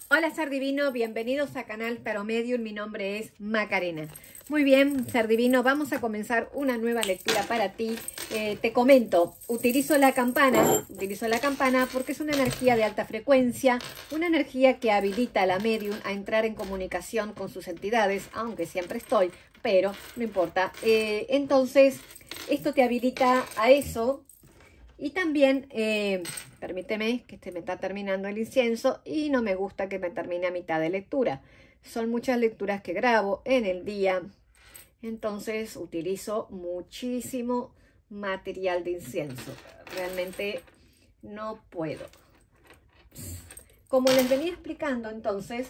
Hola Ser Divino, bienvenidos a Canal Tarot Medium, mi nombre es Macarena. Muy bien, Ser Divino, vamos a comenzar una nueva lectura para ti. Te comento, utilizo la campana porque es una energía de alta frecuencia, una energía que habilita a la medium a entrar en comunicación con sus entidades, aunque siempre estoy, pero no importa. Entonces, esto te habilita a eso. Y también, permíteme que me está terminando el incienso y no me gusta que me termine a mitad de lectura. Son muchas lecturas que grabo en el día, entonces utilizo muchísimo material de incienso. Realmente no puedo. Como les venía explicando, entonces,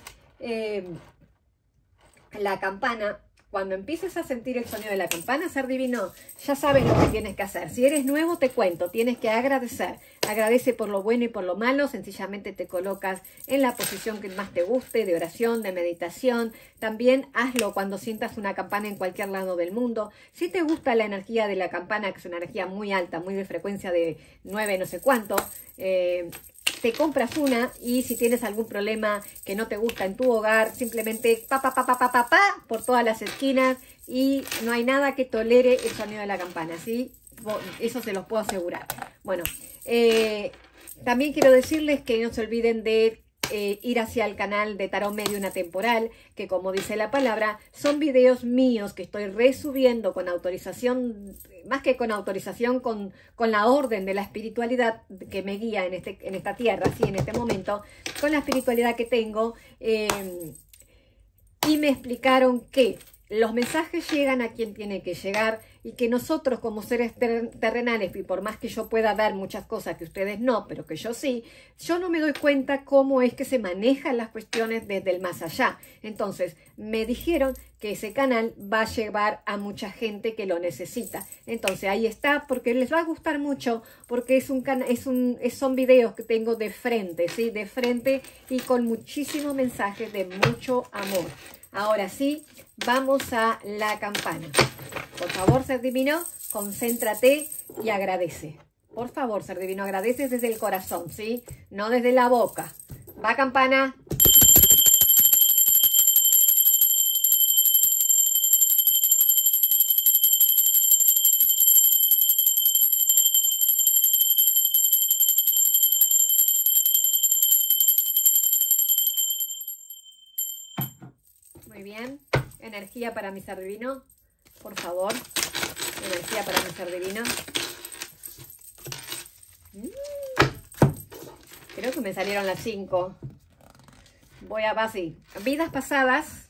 la campana... Cuando empieces a sentir el sonido de la campana, Ser Divino, ya sabes lo que tienes que hacer. Si eres nuevo, te cuento, tienes que agradecer. Agradece por lo bueno y por lo malo. Sencillamente te colocas en la posición que más te guste, de oración, de meditación. También hazlo cuando sientas una campana en cualquier lado del mundo. Si te gusta la energía de la campana, que es una energía muy alta, muy de frecuencia de 9 no sé cuánto, te compras una, y si tienes algún problema que no te gusta en tu hogar, simplemente por todas las esquinas, y no hay nada que tolere el sonido de la campana, ¿sí? Eso se los puedo asegurar. Bueno, también quiero decirles que no se olviden de ir hacia el canal de Tarot Medium Atemporal, que como dice la palabra, son videos míos que estoy resubiendo con autorización, más que con autorización, con la orden de la espiritualidad que me guía en esta tierra, ¿sí? En este momento, con la espiritualidad que tengo, y me explicaron que los mensajes llegan a quien tiene que llegar, y que nosotros como seres terrenales, y por más que yo pueda ver muchas cosas que ustedes no, pero que yo sí, yo no me doy cuenta cómo es que se manejan las cuestiones desde el más allá. Entonces me dijeron que ese canal va a llevar a mucha gente que lo necesita. Entonces ahí está, porque les va a gustar mucho, porque son videos que tengo de frente, ¿sí? De frente, y con muchísimos mensajes de mucho amor. Ahora sí, vamos a la campana. Por favor, Ser Divino, concéntrate y agradece. Por favor, Ser Divino, agradeces desde el corazón, ¿sí? No desde la boca. Va, campana. Muy bien. Energía para mi Ser Divino. Por favor. Energía para mi Ser Divino. Creo que me salieron las 5. Voy a así. Vidas pasadas.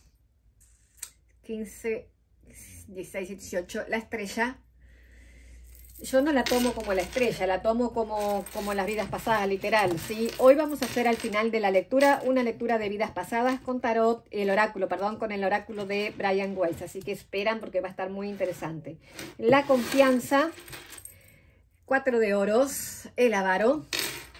15, 16, 18. La estrella. Yo no la tomo como la estrella, la tomo como las vidas pasadas, literal, ¿sí? Hoy vamos a hacer al final de la lectura una lectura de vidas pasadas con tarot, con el oráculo de Brian Weiss. Así que esperan, porque va a estar muy interesante. La confianza, 4 de oros, el avaro,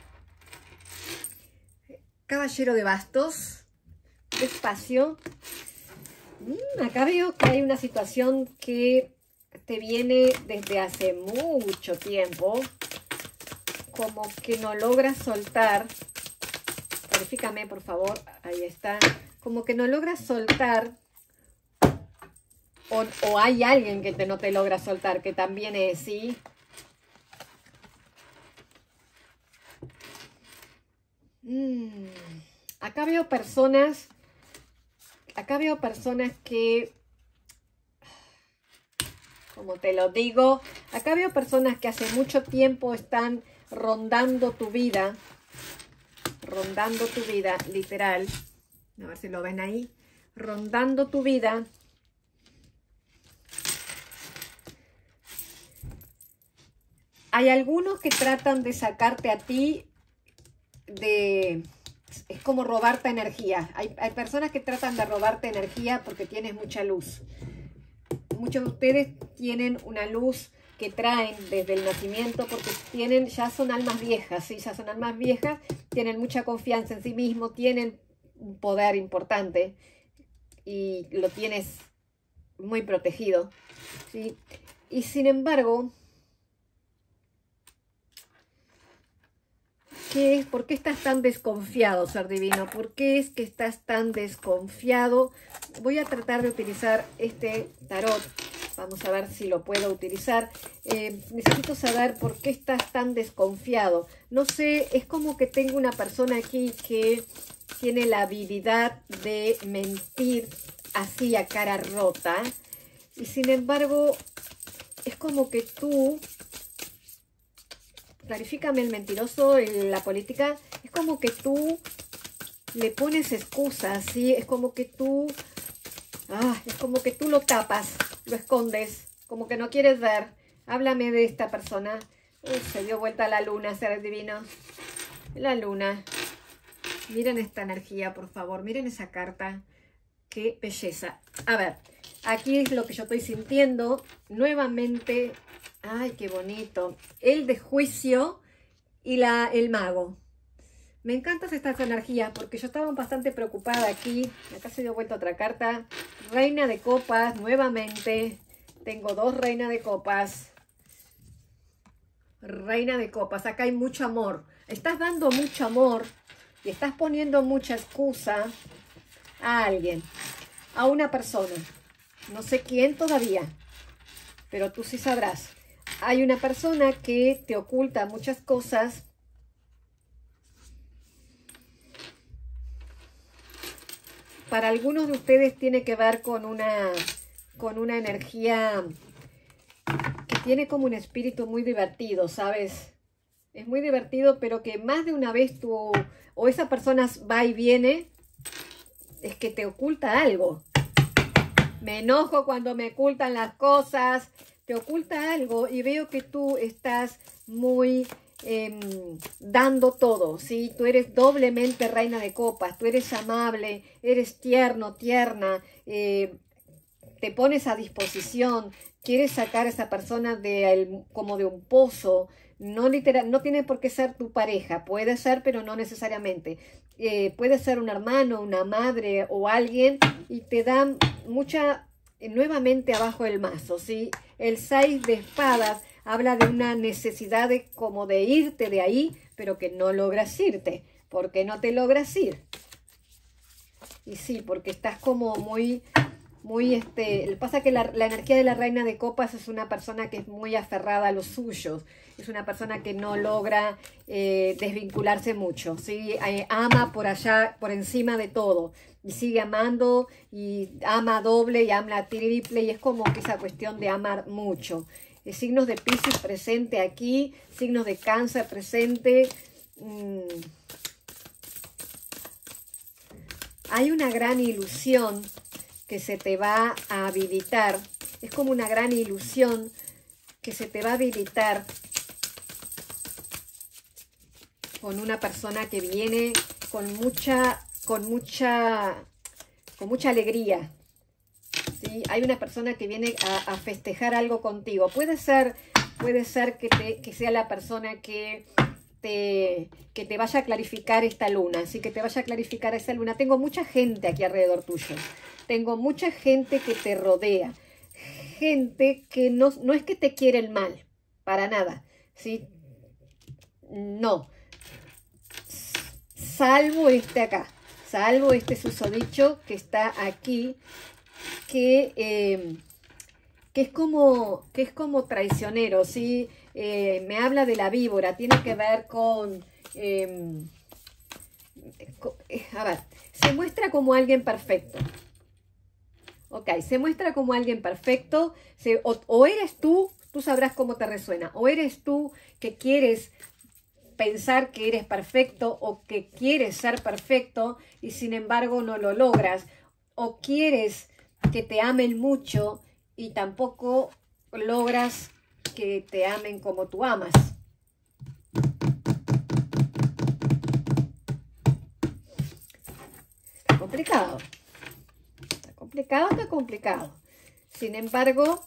caballero de bastos, despacio. Acá veo que hay una situación que te viene desde hace mucho tiempo, como que no logras soltar. Verifícame, por favor. Ahí está. Como que no logras soltar, o hay alguien que no te logra soltar, que también es, ¿sí? Acá veo personas que, como te lo digo, acá veo personas que hace mucho tiempo están rondando tu vida, literal. A ver si lo ven ahí. Rondando tu vida. Hay algunos que tratan de sacarte a ti es como robarte energía. Hay personas que tratan de robarte energía porque tienes mucha luz. Muchos de ustedes tienen una luz que traen desde el nacimiento, porque ya son almas viejas, ¿sí? Ya son almas viejas, tienen mucha confianza en sí mismos, tienen un poder importante y lo tienes muy protegido, ¿sí? Y sin embargo, ¿Qué es? ¿Por qué estás tan desconfiado, ser divino? ¿Por qué es que estás tan desconfiado? Voy a tratar de utilizar este tarot. Vamos a ver si lo puedo utilizar. Necesito saber por qué estás tan desconfiado. No sé, es como que tengo una persona aquí que tiene la habilidad de mentir así a cara rota. Y sin embargo, es como que tú... Clarifícame el mentiroso en la política. Es como que tú le pones excusas, ¿sí? Es como que tú... es como que tú lo tapas, lo escondes, como que no quieres ver. Háblame de esta persona. Se dio vuelta la luna, ser divino. La luna. Miren esta energía, por favor. Miren esa carta. Qué belleza. A ver, aquí es lo que yo estoy sintiendo. Nuevamente... Ay, qué bonito. El de juicio y el mago. Me encantan estas energías porque yo estaba bastante preocupada aquí. Acá se dio vuelta otra carta. Reina de copas, nuevamente. Tengo dos reinas de copas. Reina de copas. Acá hay mucho amor. Estás dando mucho amor y estás poniendo mucha excusa a alguien. A una persona. No sé quién todavía, pero tú sí sabrás. Hay una persona que te oculta muchas cosas. Para algunos de ustedes tiene que ver con una energía que tiene como un espíritu muy divertido, ¿sabes? Es muy divertido, pero que más de una vez tú o esa persona va y viene, es que te oculta algo. Me enojo cuando me ocultan las cosas. Te oculta algo y veo que tú estás muy dando todo, ¿sí? Tú eres doblemente reina de copas, tú eres amable, eres tierno, tierna, te pones a disposición, quieres sacar a esa persona como de un pozo. No literal, no tiene por qué ser tu pareja, puede ser, pero no necesariamente. Puede ser un hermano, una madre o alguien y te dan mucha... Nuevamente abajo del mazo, ¿sí? El 6 de espadas habla de una necesidad como de irte de ahí, pero que no logras irte. ¿Por qué no te logras ir? Y sí, porque estás como muy... Pasa que la energía de la reina de copas es una persona que es muy aferrada a los suyos. Es una persona que no logra desvincularse mucho, ¿sí? Ama por allá, por encima de todo. Y sigue amando y ama doble y ama triple. Y es como que esa cuestión de amar mucho. Signos de Piscis presente aquí. Signos de Cáncer presente. Hay una gran ilusión que se te va a habilitar. Es como una gran ilusión que se te va a habilitar con una persona que viene con mucha alegría, ¿sí? Hay una persona que viene a festejar algo contigo. Puede ser que sea la persona que te vaya a clarificar esta luna, así que te vaya a clarificar esa luna. Tengo mucha gente aquí alrededor tuyo. Tengo mucha gente que te rodea. Gente que no es que te quiere el mal, para nada, ¿sí? No. Salvo este acá. Salvo este susodicho que está aquí, que es como traicionero, ¿sí? Me habla de la víbora, tiene que ver con... a ver, se muestra como alguien perfecto. Ok, se muestra como alguien perfecto, o eres tú sabrás cómo te resuena, o eres tú que quieres pensar que eres perfecto o que quieres ser perfecto y sin embargo no lo logras, o quieres que te amen mucho y tampoco logras que te amen como tú amas. Está complicado. Está complicado, está complicado. Sin embargo,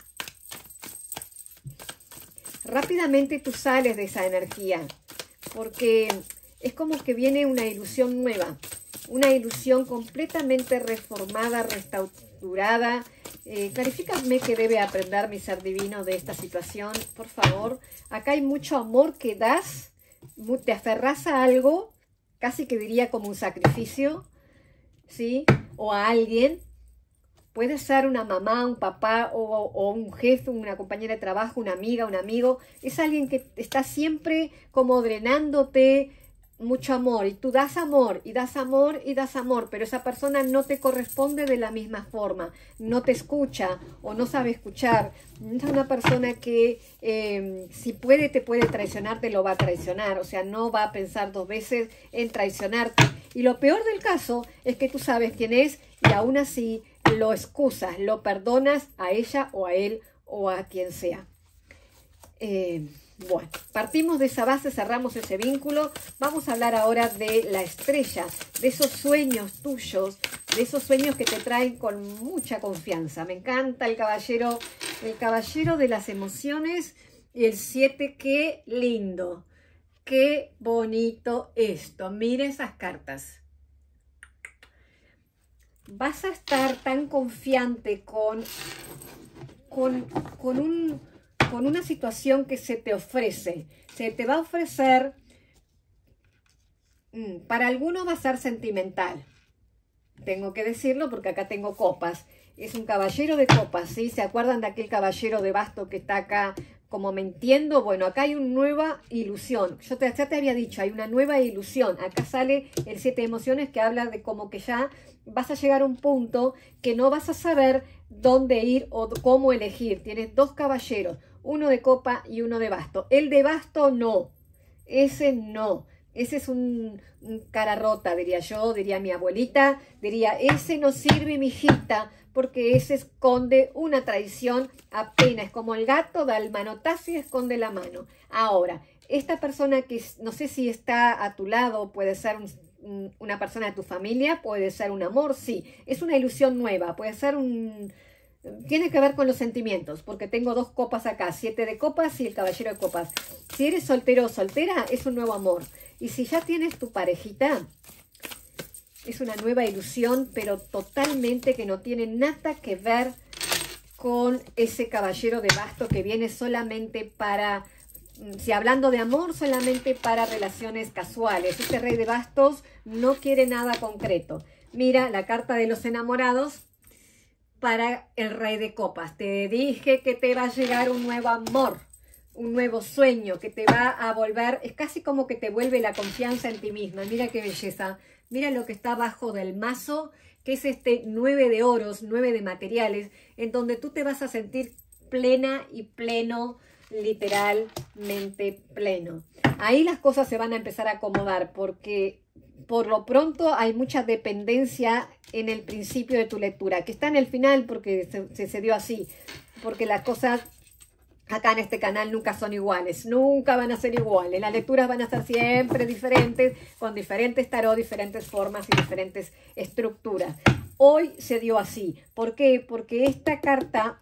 rápidamente tú sales de esa energía, porque es como que viene una ilusión nueva, una ilusión completamente reformada, restaurada. Clarifícame qué debe aprender mi ser divino de esta situación, por favor. Acá hay mucho amor que das, te aferrás a algo, casi que diría como un sacrificio, ¿sí? O a alguien. Puede ser una mamá, un papá o un jefe, una compañera de trabajo, una amiga, un amigo. Es alguien que está siempre como drenándote mucho amor. Y tú das amor, y das amor, y das amor. Pero esa persona no te corresponde de la misma forma. No te escucha o no sabe escuchar. Es una persona que si puede, te puede traicionar, te lo va a traicionar. O sea, no va a pensar dos veces en traicionarte. Y lo peor del caso es que tú sabes quién es y aún así lo excusas, lo perdonas a ella o a él o a quien sea. Bueno, partimos de esa base, cerramos ese vínculo. Vamos a hablar ahora de la estrella, de esos sueños tuyos, de esos sueños que te traen con mucha confianza. Me encanta el caballero de las emociones y el 7, qué lindo, qué bonito esto. Mire esas cartas. Vas a estar tan confiante con una situación que se te ofrece. Se te va a ofrecer, para algunos va a ser sentimental. Tengo que decirlo porque acá tengo copas. Es un caballero de copas, ¿sí? ¿Se acuerdan de aquel caballero de basto que está acá como mintiendo? Bueno, acá hay una nueva ilusión. Ya te había dicho, hay una nueva ilusión. Acá sale el 7 de emociones que habla de como que ya vas a llegar a un punto que no vas a saber dónde ir o cómo elegir. Tienes dos caballeros, uno de copa y uno de basto. El de basto no, ese no. Ese es un cara rota, diría yo, diría mi abuelita, diría, ese no sirve, mijita, porque ese esconde una traición apenas, es como el gato da el manotazo y esconde la mano. Ahora, esta persona que no sé si está a tu lado, puede ser una persona de tu familia, puede ser un amor, sí, es una ilusión nueva, puede ser tiene que ver con los sentimientos, porque tengo dos copas acá, 7 de copas y el caballero de copas. Si eres soltero o soltera, es un nuevo amor. Y si ya tienes tu parejita, es una nueva ilusión, pero totalmente que no tiene nada que ver con ese caballero de basto que viene solamente para, si hablando de amor, solamente para relaciones casuales. Este rey de bastos no quiere nada concreto. Mira la carta de los enamorados para el rey de copas. Te dije que te va a llegar un nuevo amor, un nuevo sueño que te va a volver, es casi como que te vuelve la confianza en ti misma. Mira qué belleza. Mira lo que está abajo del mazo, que es este 9 de oros, 9 de materiales, en donde tú te vas a sentir plena y pleno, literalmente pleno. Ahí las cosas se van a empezar a acomodar, porque por lo pronto hay mucha dependencia en el principio de tu lectura, que está en el final porque se dio así, porque las cosas acá en este canal nunca son iguales, nunca van a ser iguales. Las lecturas van a ser siempre diferentes, con diferentes tarot, diferentes formas y diferentes estructuras. Hoy se dio así. ¿Por qué? Porque esta carta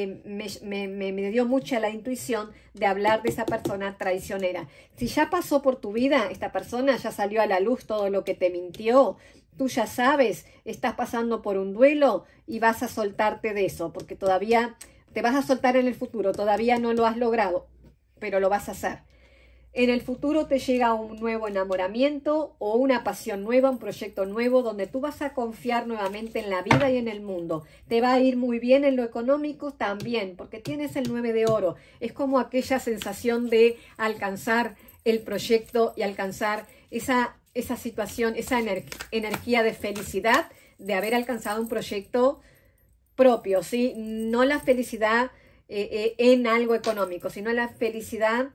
me dio mucha la intuición de hablar de esa persona traicionera. Si ya pasó por tu vida, esta persona ya salió a la luz todo lo que te mintió, tú ya sabes, estás pasando por un duelo y vas a soltarte de eso, porque todavía te vas a soltar en el futuro, todavía no lo has logrado, pero lo vas a hacer. En el futuro te llega un nuevo enamoramiento o una pasión nueva, un proyecto nuevo donde tú vas a confiar nuevamente en la vida y en el mundo. Te va a ir muy bien en lo económico también, porque tienes el 9 de oro. Es como aquella sensación de alcanzar el proyecto y alcanzar esa situación, esa energía de felicidad de haber alcanzado un proyecto propio, ¿sí? No la felicidad en algo económico, sino la felicidad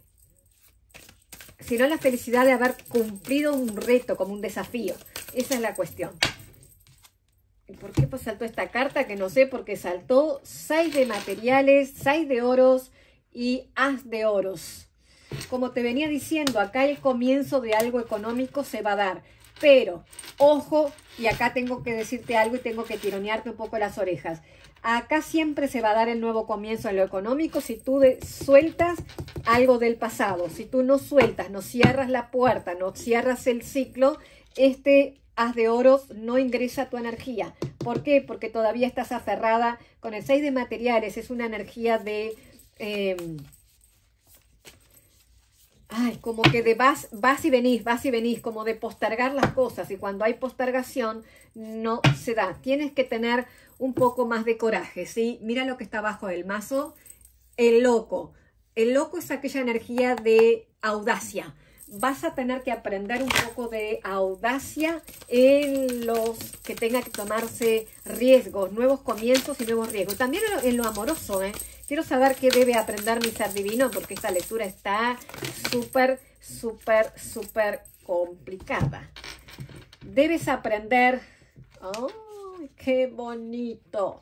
de haber cumplido un reto, como un desafío. Esa es la cuestión. ¿Y por qué pues saltó esta carta? Que no sé, porque saltó 6 de materiales, 6 de oros y as de oros. Como te venía diciendo, acá el comienzo de algo económico se va a dar. Pero, ojo, y acá tengo que decirte algo y tengo que tironearte un poco las orejas. Acá siempre se va a dar el nuevo comienzo en lo económico si tú sueltas algo del pasado. Si tú no sueltas, no cierras la puerta, no cierras el ciclo, este as de oros no ingresa a tu energía. ¿Por qué? Porque todavía estás aferrada con el 6 de materiales. Es una energía de... ay, como que de vas y venís, como de postergar las cosas. Y cuando hay postergación, no se da. Tienes que tener un poco más de coraje, ¿sí? Mira lo que está abajo del mazo. El loco. El loco es aquella energía de audacia. Vas a tener que aprender un poco de audacia en los que tenga que tomarse riesgos, nuevos comienzos y nuevos riesgos. También en lo amoroso, ¿eh? Quiero saber qué debe aprender mi ser divino, porque esta lectura está súper, súper, súper complicada. Debes aprender... ¡ay, qué bonito!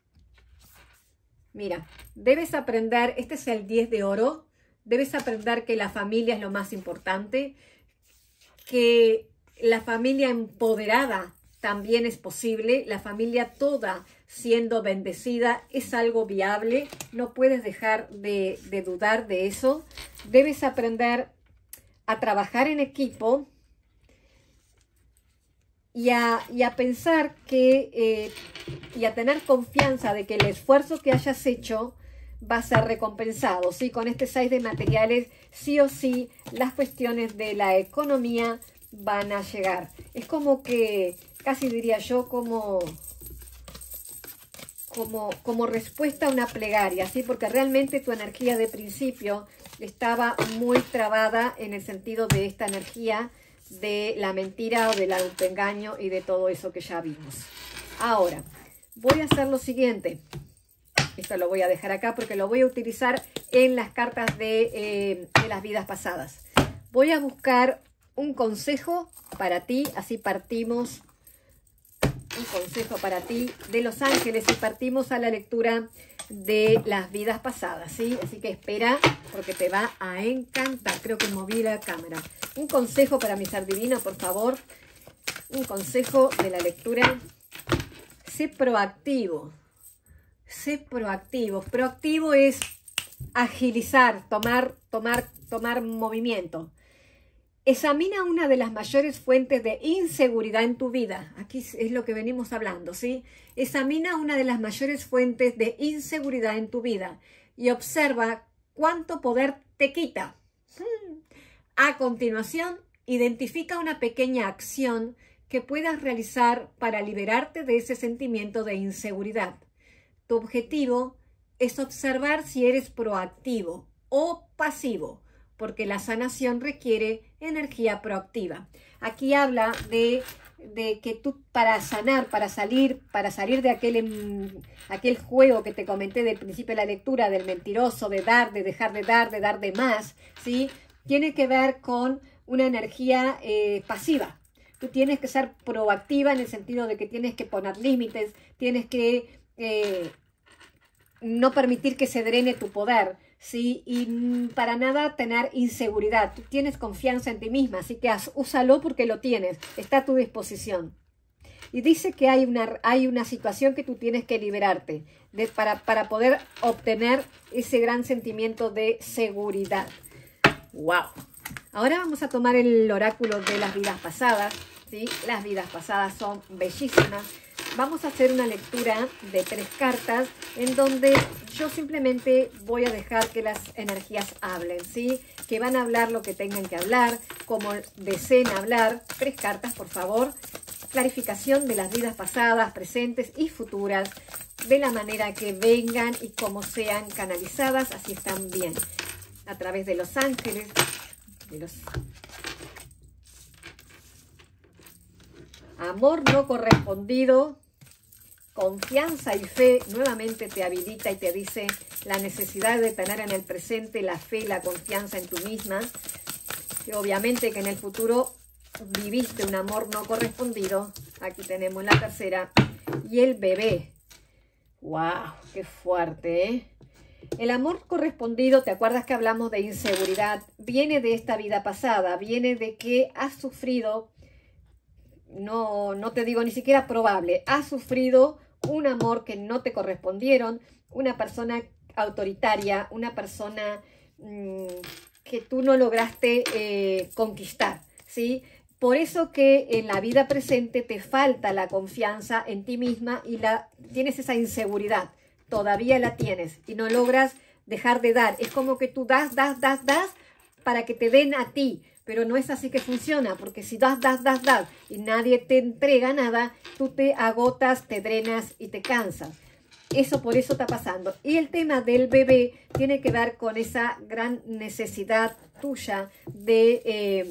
Mira, debes aprender, este es el 10 de oro, debes aprender que la familia es lo más importante, que la familia empoderada también es posible, la familia toda siendo bendecida es algo viable, no puedes dejar de dudar de eso. Debes aprender a trabajar en equipo y a pensar que, y a tener confianza de que el esfuerzo que hayas hecho va a ser recompensado, ¿sí? Con este 6 de materiales, sí o sí, las cuestiones de la economía van a llegar. Es como que, casi diría yo, como respuesta a una plegaria, ¿sí? Porque realmente tu energía de principio estaba muy trabada en el sentido de esta energía de la mentira o del autoengaño y de todo eso que ya vimos. Ahora, voy a hacer lo siguiente. Esto lo voy a dejar acá porque lo voy a utilizar en las cartas de las vidas pasadas. Voy a buscar un consejo para ti, así partimos. Un consejo para ti de los ángeles y partimos a la lectura de las vidas pasadas, ¿sí? Así que espera porque te va a encantar. Creo que moví la cámara. Un consejo para mi ser divino, por favor. Un consejo de la lectura. Sé proactivo. Sé proactivo. Proactivo es agilizar, tomar movimiento. Examina una de las mayores fuentes de inseguridad en tu vida. Aquí es lo que venimos hablando, ¿sí? Examina una de las mayores fuentes de inseguridad en tu vida y observa cuánto poder te quita. A continuación, identifica una pequeña acción que puedas realizar para liberarte de ese sentimiento de inseguridad. Tu objetivo es observar si eres proactivo o pasivo, porque la sanación requiere energía proactiva. Aquí habla de que tú para sanar, para salir de aquel juego que te comenté del principio de la lectura, del mentiroso, de dar, de dejar de dar de más, ¿sí? Tiene que ver con una energía pasiva. Tú tienes que ser proactiva en el sentido de que tienes que poner límites, tienes que no permitir que se drene tu poder, ¿sí? Y para nada tener inseguridad. Tú tienes confianza en ti misma, así que úsalo porque lo tienes, está a tu disposición. Y dice que hay una situación que tú tienes que liberarte para poder obtener ese gran sentimiento de seguridad. ¡Wow! Ahora vamos a tomar el oráculo de las vidas pasadas, ¿sí? Las vidas pasadas son bellísimas. Vamos a hacer una lectura de 3 cartas en donde yo simplemente voy a dejar que las energías hablen, ¿sí? Que van a hablar lo que tengan que hablar, como deseen hablar. 3 cartas, por favor. Clarificación de las vidas pasadas, presentes y futuras, de la manera que vengan y como sean canalizadas, así están bien. A través de los ángeles, amor no correspondido, confianza y fe, nuevamente te habilita y te dice la necesidad de tener en el presente la fe y la confianza en tú misma. Y obviamente que en el futuro viviste un amor no correspondido. Aquí tenemos la tercera. Y el bebé. ¡Wow! ¡Qué fuerte! ¿Eh? El amor correspondido, ¿te acuerdas que hablamos de inseguridad? Viene de esta vida pasada, viene de que has sufrido, no te digo ni siquiera probable, has sufrido un amor que no te correspondieron, una persona autoritaria, una persona que tú no lograste conquistar, ¿sí? Por eso que en la vida presente te falta la confianza en ti misma y tienes esa inseguridad. Todavía la tienes y no logras dejar de dar. Es como que tú das, para que te den a ti, pero no es así que funciona, porque si das y nadie te entrega nada, tú te agotas, te drenas y te cansas. Eso por eso está pasando. Y el tema del bebé tiene que ver con esa gran necesidad tuya de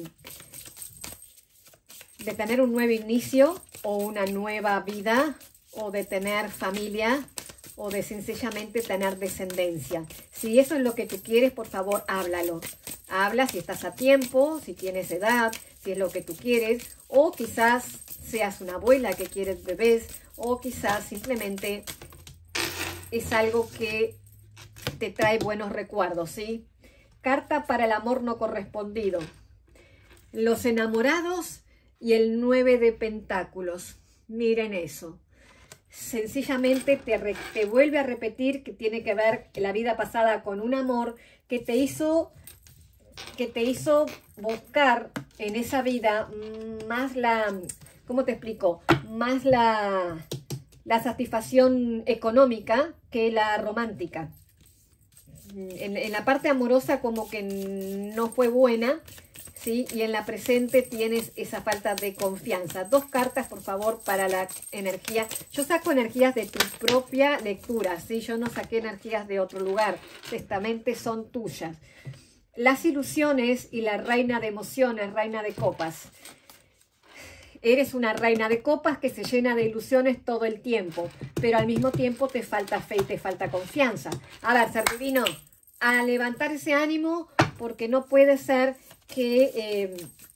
tener un nuevo inicio o una nueva vida, o de tener familia, o de sencillamente tener descendencia. Si eso es lo que tú quieres, por favor, háblalo. Habla si estás a tiempo, si tienes edad, si es lo que tú quieres, o quizás seas una abuela que quieres bebés, o quizás simplemente es algo que te trae buenos recuerdos, ¿sí? Carta para el amor no correspondido. Los enamorados y el 9 de pentáculos. Miren eso. Sencillamente te vuelve a repetir que tiene que ver la vida pasada con un amor que te hizo buscar en esa vida más la, ¿cómo te explico? Más la satisfacción económica que la romántica. En la parte amorosa como que no fue buena, ¿sí? Y en la presente tienes esa falta de confianza. 2 cartas, por favor, para la energía. Yo saco energías de tu propia lectura, ¿sí? Yo no saqué energías de otro lugar. Esta mente son tuyas. Las ilusiones y la reina de emociones, reina de copas. Eres una reina de copas que se llena de ilusiones todo el tiempo, pero al mismo tiempo te falta fe y te falta confianza. A ver, ser divino, a levantar ese ánimo, porque no puede ser que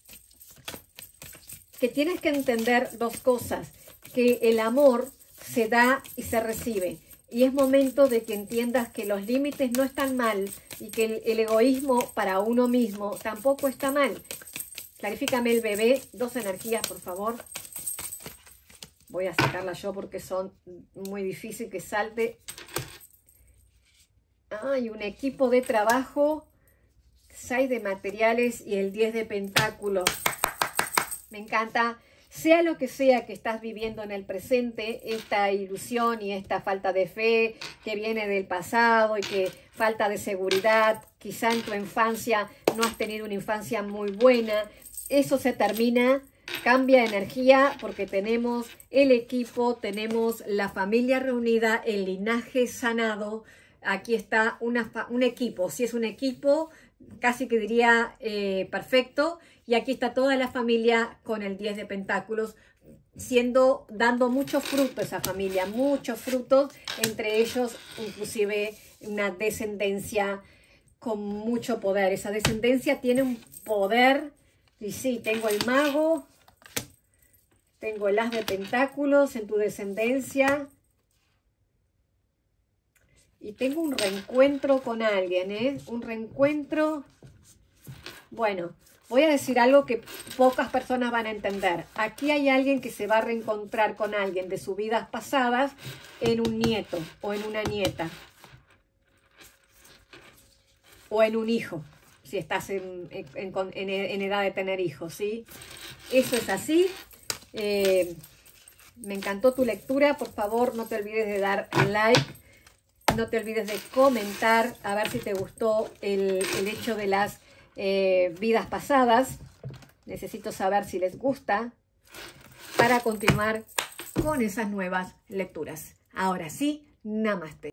tienes que entender 2 cosas, que el amor se da y se recibe. Y es momento de que entiendas que los límites no están mal y que el egoísmo para uno mismo tampoco está mal. Clarifícame el bebé, 2 energías, por favor. Voy a sacarla yo porque son muy difíciles que salte. Hay un equipo de trabajo, 6 de materiales y el 10 de pentáculos. Me encanta. Sea lo que sea que estás viviendo en el presente, esta ilusión y esta falta de fe que viene del pasado y que falta de seguridad, quizá en tu infancia no has tenido una infancia muy buena, eso se termina, cambia energía porque tenemos el equipo, tenemos la familia reunida, el linaje sanado. Aquí está un equipo, si es un equipo casi que diría perfecto, y aquí está toda la familia con el 10 de pentáculos, dando mucho fruto esa familia, muchos frutos, entre ellos inclusive una descendencia con mucho poder. Esa descendencia tiene un poder, y sí, tengo el mago, tengo el as de pentáculos en tu descendencia, y tengo un reencuentro con alguien, ¿eh? Un reencuentro. Bueno, voy a decir algo que pocas personas van a entender. Aquí hay alguien que se va a reencontrar con alguien de sus vidas pasadas en un nieto o en una nieta. O en un hijo, si estás en edad de tener hijos, ¿sí? Eso es así. Me encantó tu lectura. Por favor, no te olvides de dar like. No te olvides de comentar, a ver si te gustó el hecho de las vidas pasadas. Necesito saber si les gusta para continuar con esas nuevas lecturas. Ahora sí, namaste.